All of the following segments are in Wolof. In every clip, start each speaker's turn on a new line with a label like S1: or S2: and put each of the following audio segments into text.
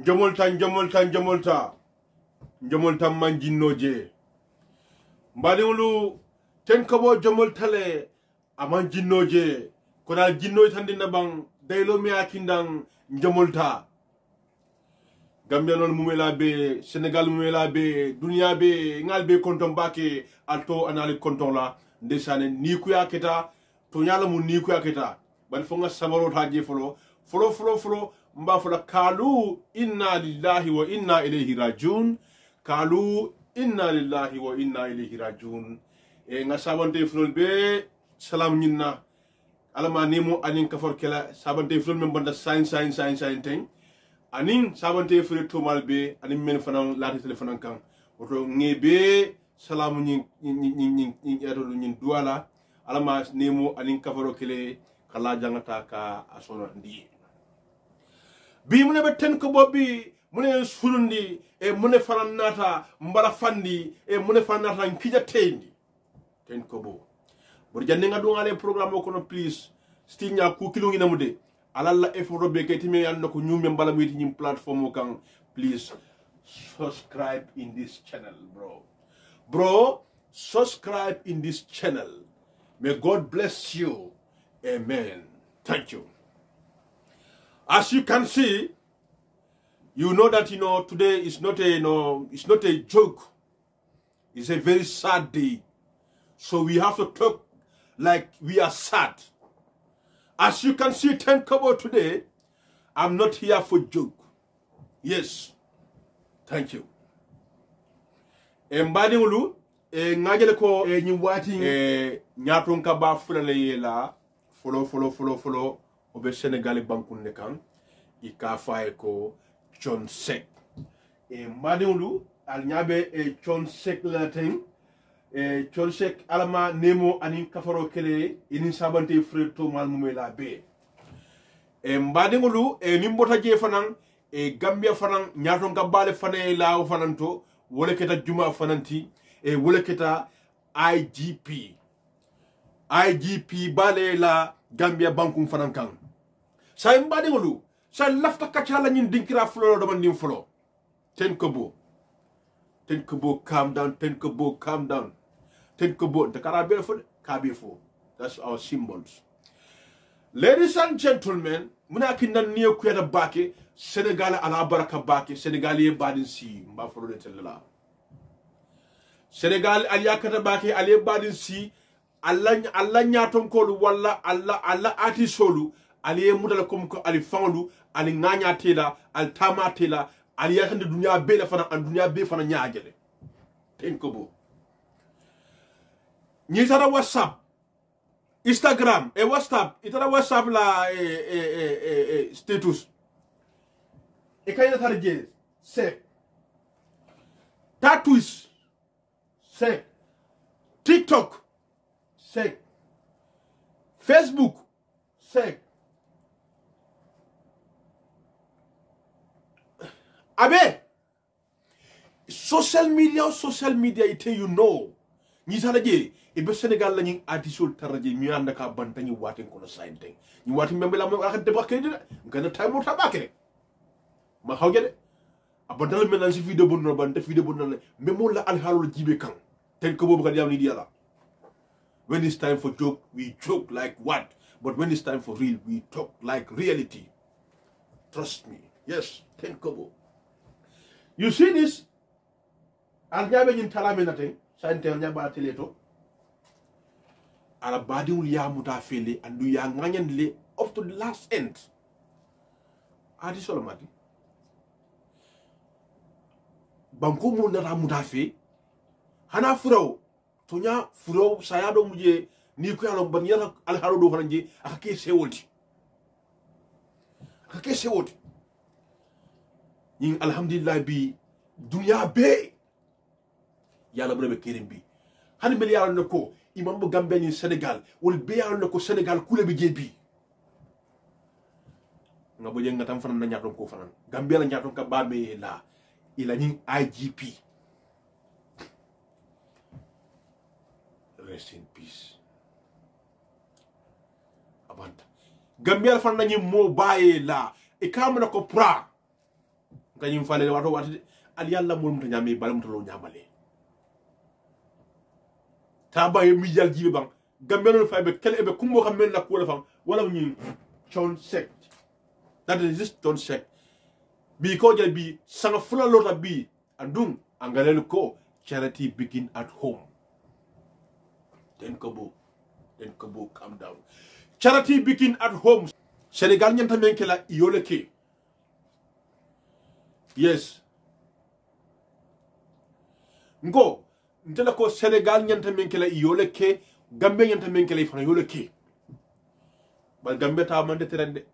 S1: njomolta manjinnoje mbadiwlu ten kabo jomoltale aman jinnoje ko dal jinnoje tandina bang daylo mi akindang njomolta Gambia non mumela be Senegal mumela be dunia be ngal be konton bake alto anali konton la ndesane ni ku yaketa to nyala mu ni ku yaketa ban fonga samaro taje folo mba fola kalu inna lillahi wa inna ilayhi rajiun kalu inna lillahi wa inna ilayhi rajiun e nga sabante fulol be salam nyinna alama nemo anin kafor kala sabante fulol men banda sain ten anin sabante fulol to malbe anin men fanan lati telefonan kan oto ngebe salamu nyin nyin duala alama nemo anin kafaro kele kala jangata ka asono ndi bi mune be ten ko bobbi mune sunundi e mune fanannata mbala fandi e mune fanannata kija tendi ten ko bo bor jande nga dungale programme ko no please stinya ku kilo ngi namude alalla effort be kay timi yalla ko nyumbe mbala muyti nyim platform kan please subscribe in this channel bro subscribe in this channel. May God bless you. Amen. Thank you. As you can see, you know that today is not a joke. It's a very sad day. So we have to talk like we are sad. As you can see, 10 Kobo today, I'm not here for joke. Yes. Thank you. Mbadi ulu ngajele ko nyimwati nyaton ka ba fulale yela follow obe Senegal bankun ne kan ika faye ko John Seck mbadi ulu al nyabe John Seck la ten John Seck alama nemo anin kafaro kele ini sabante frère to mal mumela be mbadi ulu nimbota je fanan Gambia fanan nyaton ka bale fane la fananto wole keta juma fananti wole keta IGP bale la Gambia bankum fanan kan sa mbade ngolu sa lafta kachala nyin dinkira flo do man nim flo ten kobo calm down ten kobo the karabe fo kabe fo. That's our symbols. Ladies and gentlemen, muna kindan niyo kuyada bake Senegal ala baraka bake Senegalien badin si mba folo de tella Senegal aliyakata bake ale badin si alla nyaton kolu walla alla ati solu aliye mudala kom ko ali fandu ali nganya tela al tama tela ali yakande dunya be la fana an dunya be fana nyaagele ten ko bo ni tara WhatsApp Instagram WhatsApp itara WhatsApp la status kayna tarje Seck tatouage Seck TikTok Seck Facebook Seck abe social media ite ni saraje be Senegal lañu adisol taraje mi anda ka bantani waten ko sainte ni watin membe la mo akade bakede ngana taymo tabakere ma hawgede abandal menan ci video bon no ban def video bon no memo la al halul jibe kan tel ko bobu ka diam ni diala. When it's time for joke we joke like what, but when it's time for real we talk like reality. Trust me. Yes, ten kobo. You see this al nyabe nyin talame naten sante nyaba teleto ala badiwul ya muta fele andu ya nganyan le up to the last end adi solomati banko mo na muta fe hana furaw tonya furaw sayado muje ni ko yalo ban yala al haro do fananje akake sewoti yin alhamdulillah bi dunya be yalla bu be kerim bi hani mel yalla nako imam bu Gambia ni Senegal wol be yalla nako Senegal kule bi jebi nga bo jenga tam fanan na ñaton ko fanan Gambia la ñaton ka babe la ila ni IGP rest in peace abanta Gambia fanan ni mo baye la e kam na ko pra kanyim fale wato wati al yalla mol muta nyame balam to lo nyamale taba ye mi jal jibe bang gambelo faybe kele ebe kumbo xam men nak wala fam wala ñu chon sek that is just don't sek bi ko jël bi sanga fula lota bi andum angalel ko charity begin at home den ko bo calm down charity begin at home Senegal nyanta men kala yole ke yes ngo ntela ko Senegal nyanta men kala yole ke Gambe nyanta men kala fana yole ke bal Gambe ta man de terende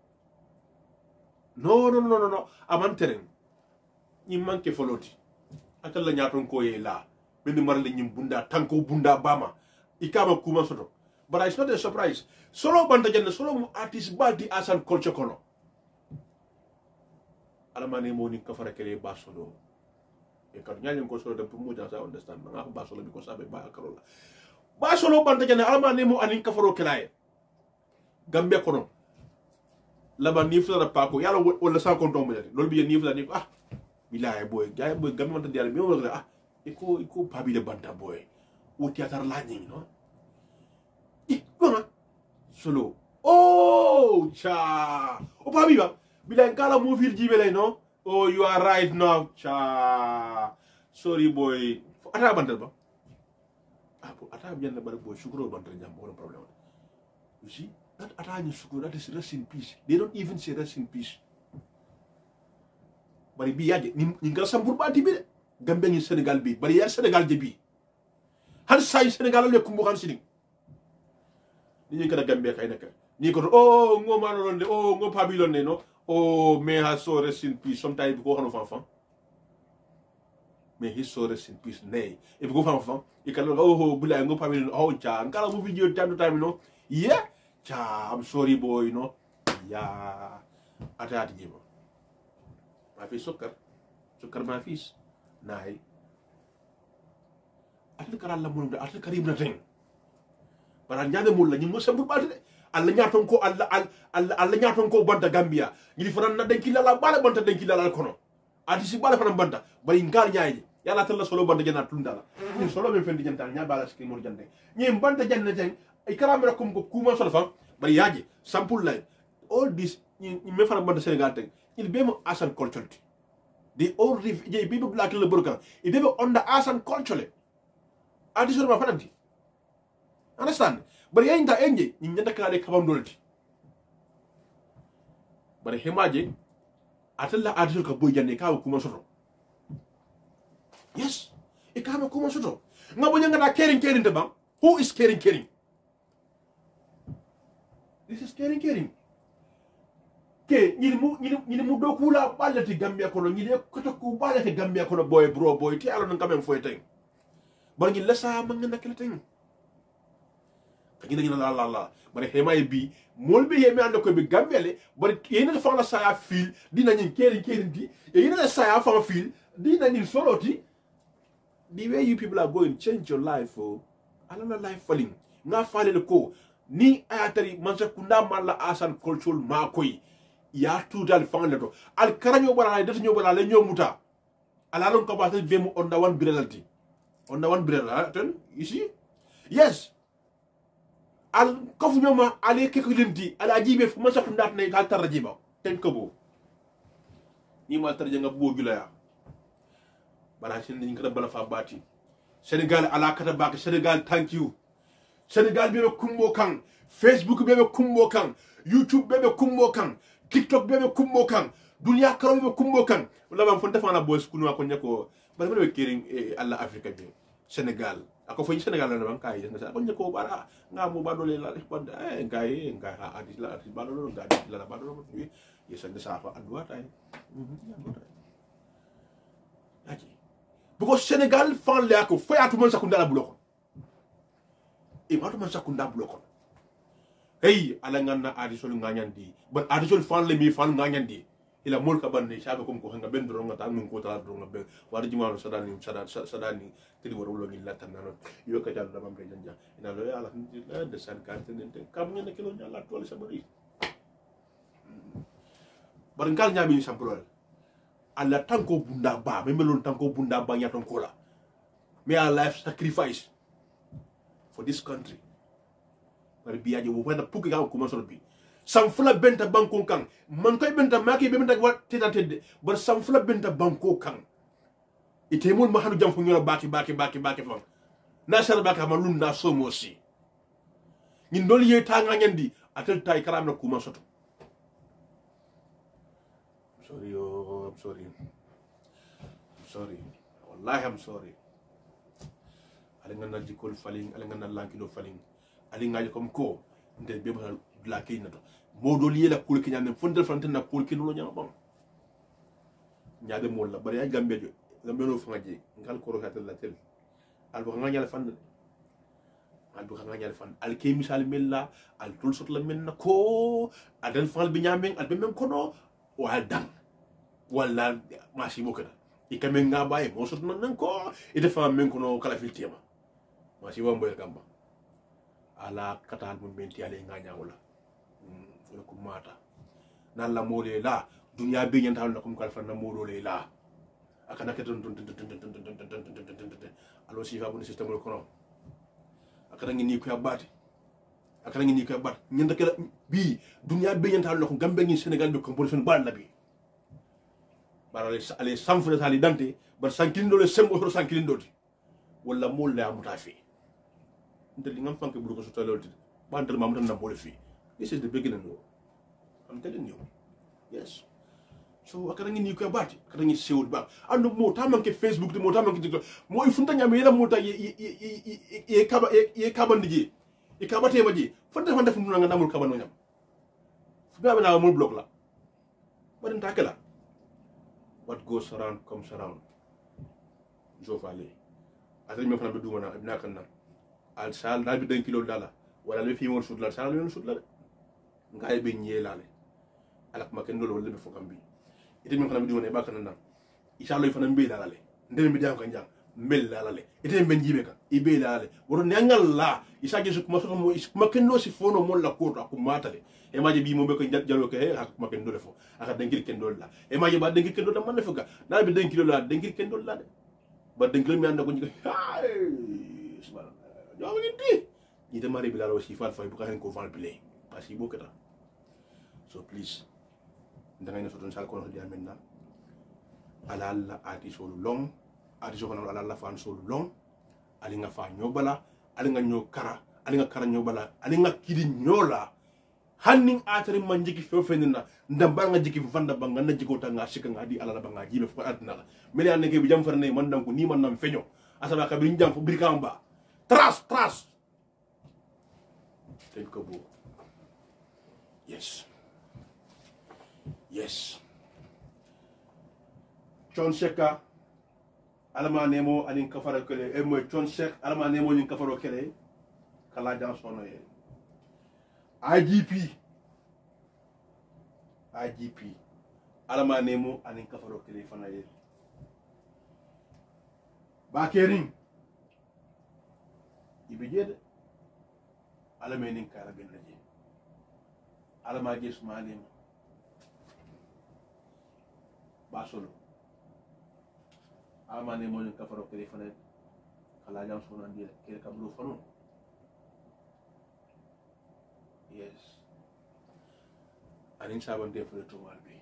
S1: no aman teren ni manke foloti atalla nyaton ko ye la ben marle nyim bunda tanko bunda bama ikama kuma soto but it's not a surprise solo banda janne solo mu artist baldi asan culture kono alamane mo ni kafara kele ba solo e kan nyanyen ko solo de pour mo jasa understand nga ba solo bi ko sabe ba karola ba solo banda janne alamane mo anin kafaro kelaye Gambe kono laba ni fula pako yalla wala sa ko tombe lol bi ni fula ni ko bilaay boy gaay boy Gambe man ta dial mi wala iko pabi de banta boy o théâtre la ñi no solo cha o pabi ba bilaay kala mo fir jibe lay no oh you are right now cha sorry boy ata bantal ba ata bien na bare boy shukro bantal jam wala problem you see that atanya shukro that is rest in peace they don't even say rest in peace bari bi yaje ni ngal sambur ba tibi de Gambe ngi Senegal bi bari ya Senegal je bi har say Senegal le kumbu kan sini ni kada Gambe kay nak ni ko oh ngo ma non de oh ngo pabilon ne no oh may has so rest in peace sometimes ko xano fan mais he so rest in peace nay e ko fan e kala oh bulay ngo pabilon oh cha ngala mu video time to time no yeah cha I'm sorry boy no ya atati jima ma fi sukar ma fils nay atul karal la mo atul karim na ten bara ñade mo la ñi mo sambur baati de alla ñaaton ko alla ñaaton ko banta Gambia ñi fanan na denki la bala banta denki la kono adi si bala fanan banta bari ngal ñaayi yalla tan la solo banta jana tundala ni solo men fendi jantal ñaa bala ski mo jande ñi banta janne ten ay karam la ko kuma solo fa bari yaaji sampul lay all this ñi me fanan banta Senegal ten il be mo asan culture the all je people black le burka il be onda asan culture adi solo ma fananti understand bari yanta enje ñi ñanda kala de kabam dolti bari hemaje atalla adul ka boy jande ka kuma soto yes e ka kuma soto ngabo ñanga da caring te bang who is caring this is caring ke ñi mu do kula balati Gambia kono ñi de ko to ku balati Gambia kono boy bro boy ti alo ngam em foy tay bari ñi la sa ma nga nakala tay kagina la bari hema bi mol bi hema ando ko bi Gambele bari yene fa la saya fil dina ñi caring di yene la saya fa fil dina ñi soloti the way you people are going change your life alala life falling nga fale ko ni ayatari mansa kunda malla asan cultural makoy ya tudal fangale to al karanyo bala def ñoo bala la ñomuta ala lon ko batal be mu onda wan birelati onda wan birela ten ici yes al kofu ñoma ale keko lenti ala jibe fu mansa kunda ne ka tarjiba ten ko bo ni ma tarje nga bo gila ya bala sin ni ngara bala fa bati Senegal ala kata bak Senegal thank you Senegal bebe kumbo kan Facebook bebe kumbo kan YouTube bebe kumbo kan TikTok bebe kumbo kan dunia karo bebe kumbo kan wala bam fonta fana boys kunu ko nyako bala bebe kering alla Africa be Senegal ako fo Senegal na bang kay na ko nyako bara nga mo ba dole la banda ngay ha adis la ba dole nga adis la ba dole yes and safa adwa tay aji because Senegal fan le ako fo atu man sakunda la buloko e ma to man sakunda buloko hey ala nganna adisol nganyandi but adisol fan le mi fan nganyandi ila mol ka bande shabe kom ko nga ben do nga tan ko ta do nga be wadi jumalo sadani tedi woro lo ngi latta nano yo ka jall dama be janja ina lo ala de san kantene kam ngene kilo nyala tole sa bari bar ngal nyami ni sampulol alla tanko bunda ba me melon tanko bunda ba nyaton kola me a life sacrifice for this country bari biyaje wo wanda puki ga ko masol bi sam fula benta banko kan man koy benta maki be benta wat tedde bar sam fula benta banko kan ite mul ma hanu jam fu ñola baki fam na sar baka ma lunda so mosi ñin dol ye tanga ñandi atel tay karam na kuma soto I'm sorry wallahi I'm sorry ala ngana jikol faling ala ngana lankilo faling ali ngaji comme ko nde be ba la kay nato modo li la kul ki ñande fondel fantena kul ki no ñama bam ñade mo la bari ay gambe no fangaje ngal ko rokatel la tel al bo nganyal fan al kay misal mella al tul sot la menna ko adal fal bi ñameng al be mem kono wa dang wala masi bokada ikamen nga baye mo sot nan ko ite fa men kono kala filtema masi wambo e gamba ala katal mo benti ale nganya wala fo ko mata nan la mole la dunya be nyanta na ko kala fa na molo le la akana ke ton alo si fa bu système ko akana ngi ni ko abati nyanda kala bi dunya be nyanta na ko gambe ngi Sénégal be composition bal la bi barale ale samfre sali dante bar sankilindo le sembo so sankilindo wala mol la mutafi ndel ngam fanke buru ko so talolti bandal ma mutan na mol fi this is the beginning I'm telling you yes so akana ngi ko bati akana ngi sewul ba andu mo tamanke Facebook de mo tamanke TikTok mo ifunta nyame yela mota ye kaba ndiji e kaba tema ji fanta fanta fu nga namul kaba no nyam fu ba na mo block la barin takala what goes around comes around jofale atay me fana be duma na ibna kan na al sal dal bi 2 kilo dala wala le fi won sud la sal yon sud la ngay be ñelale alak ma ken dolo wala be fokam bi ite me fana be duma na ba kan na inshallah fana mbe dalale ndem mi diam kan jang mel dalale ite be njibe kan ibe dalale woto nengal la isa je su kuma so mo kuma ken no si fono mon la ko ko matale e maji bi mo be ko jalo ke ak ma ken do defo aka dengir ken do la e maji ba dengir ken do man defo ka dal bi 2 kilo la dengir ken do la de ba dengir mi anda ko ngi subhanallah yo ngi ti ni de mari bi la aussi fal fay bu ka hen ko fal play parce que bokata so please ndanga na soton sal ko no dia menna ala alla ati solo long ati so kono ala alla fan solo long ali nga fa nyobala ali nga nyokara ali nga kara nyobala ali nga kidi nyola hanning atari manjiki fofenina ndamba nga jiki vanda banga na jiko tanga shika nga di ala banga jibe fu adna meli an ke bi jam farne man dan ko ni man nam feño asaba ka bi jam fu birkamba tras tel ko bo yes John Sheka alama nemo anin kafara kele e mo John Shek alama nemo nin kafaro kele kala jan sono ye IGP alama nemo anin kafaro kele fana ye bakerin ibejede alama nin kara ben naje alama je sumalema basolo alama nemo nin kafaro kele fana kala jan sono ndire kele kablo fano yes anin saban de fere to walbe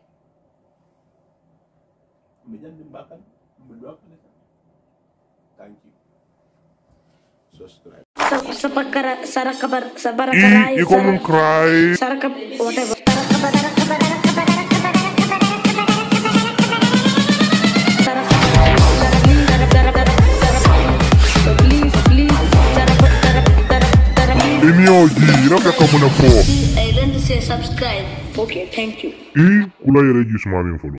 S1: mi jandi mbakan mi do akane thank you subscribe sabara
S2: you come and cry
S3: saraka whatever
S2: I learned to say subscribe.
S3: Okay, thank you.
S2: Kula yere jismani follow.